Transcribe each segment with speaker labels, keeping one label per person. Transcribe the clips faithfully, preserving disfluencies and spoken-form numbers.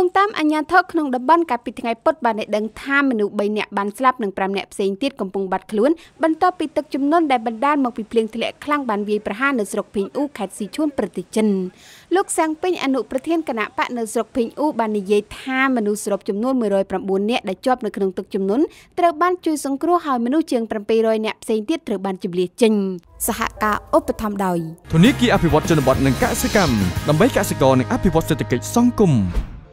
Speaker 1: តាមអាជ្ញាធរក្នុងតំបន់កាលពីថ្ងៃពុធបានដឹងថាមនុស្សបីនាក់បានស្លាប់និងប្រាំនាក់ផ្សេងទៀតកំពុងបាត់ខ្លួនបន្ទាប់ពីទឹកជំនន់ដែលបណ្ដាលមកពីភ្លៀងធ្លាក់ខ្លាំងបានវាយប្រហារនៅស្រុកភីងអ៊ូខេត្តស៊ីឈួនប្រទេសចិនលោកសាំងពេញអនុប្រធានគណៈបកនៅស្រុកភីងអ៊ូបាននិយាយថាមនុស្សស្រុកចំនួនមួយរយប្រាំបួននាក់ដែលជាប់នៅក្នុងទឹកជំនន់ត្រូវបានជួយសង្គ្រោះហើយមនុស្សជាងប្រាំពីររយនាក់ផ្សេងទៀតត្រូវបានជម្លៀសចេញសហការឧបត្ថម្ភដោយ
Speaker 2: ធនាគារអភិវឌ្ឍជនបទនិងកសិកម្មដើម្បីកសិករនិងអភិវឌ្ឍសេដ្ឋកិច្ចសង្គម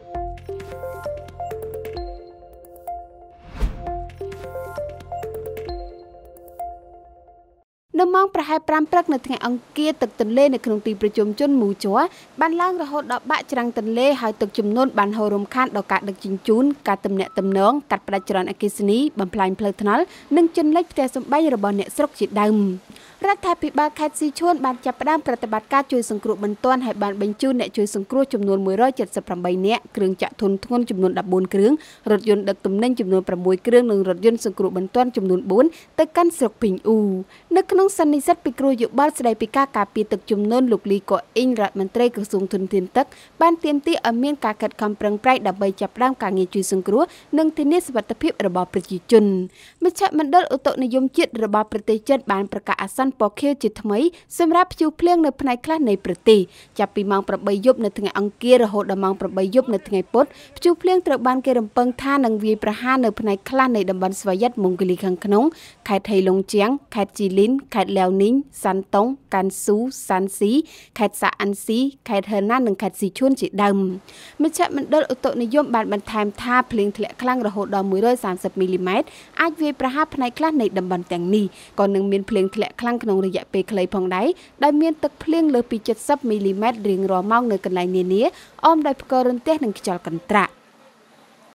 Speaker 1: នៅម៉ោងប្រហែលប្រាំព្រឹកនៅថ្ងៃអង្គារទឹកទន្លេនៅក្នុងទីប្រជុំជនមូជ័របានឡើងរហូតដល់បាក់ច្រាំងទន្លេហើយទឹកជំនន់បានហូររំខានដល់ការដឹកជញ្ជូនការទំនាក់ទំនងកាត់ផ្តាច់ចរន្តអគ្គិសនីបំផ្លាញផ្លូវថ្នល់និងជន់លិចផ្ទះសម្បែងរបស់អ្នកស្រុកជាដើមរដ្ឋាភិបាលខេត្តស៊ីឈួនបានចាប់ផ្ដើមប្រតិបត្តិការជួយសង្គ្រោះបន្ទាន់ហើយបានបញ្ជូនអ្នកជួយសង្គ្រោះចំនួនមួយរយเจ็ดสิบแปดនាក់គ្រឿងចាក់ធុនធ្ងន់ចំនួនដប់បួនគ្រឿងរថយន្តដឹកទំនិញចំនួនប្រាំមួយគ្រឿងនិងរថយន្តសង្គ្រោះបន្ទាន់ចំនួនបួនទៅកាន់ស្រុកភីងអ៊ូនៅក្នុងសន្និសីទពិគ្រោះយោបល់ស្ដីពីការការពារទឹកជំនន់លោកលីកូអ៊ីងរដ្ឋមន្ត្រីក្រសួងធនធានទឹកបានទាមទារឲ្យមានការកាត់ខំប្រឹងប្រែងដើម្បីចាប់ផ្ដើមការងារជួយសង្គ្រោះនិងធានាសុវត្ថិភាពរបស់ប្រជាជនមជ្ឈមណ្ឌលឧតុនិយមជាតិរបស់ប្រទេសចិនបានប្រកាសអាសន្នពណ៌ខៀវជាថ្មីសម្រាប់ព្យុះភ្លៀងនៅផ្នែកខ្លះនៃប្រទេសចាប់ពីម៉ោងប្រាំបីយប់នៅថ្ងៃអង្គាររហូតដល់ម៉ោងប្រាំបីយប់នៅថ្ងៃពុធព្យុះភ្លៀងត្រូវបានគេរំពឹងថានឹងវាយប្រហារនៅផ្នែកខ្លះនៃតំបន់ស្វយ័តម៉ុងហ្គលីខាងក្នុងខេត្តហេឡុងជៀងខេត្តជីលីនខេត្តលាវនីងសាន់តុងកានស៊ូសាន់ស៊ីខេត្តសាអាន់ស៊ីខេត្តហឺណាននិងខេត្តស៊ីឈួនជាដើមមជ្ឈមណ្ឌលឧតុនិយមបានបន្ថែមថាភ្លៀងធ្លាក់ខ្លាំងរហូតដល់មួយរយសាមសិបមីលីម៉ែត្រអាចវាយប្រហារផ្នែកខ្លះនៃតំបន់ទាំងនេះក៏នឹងមានភ្លៀងធ្លាក់ខ្លាំងក្នុងរយៈពេលខ្លីផងដែរដោយមានទឹកភ្លៀងលើសពីเจ็ดสิบមីលីម៉ែត្ររៀងរាល់ម៉ោងនៅកន្លែងនានាអមដោយផ្គររន្ទះនិងខ្យល់កន្ត្រាក់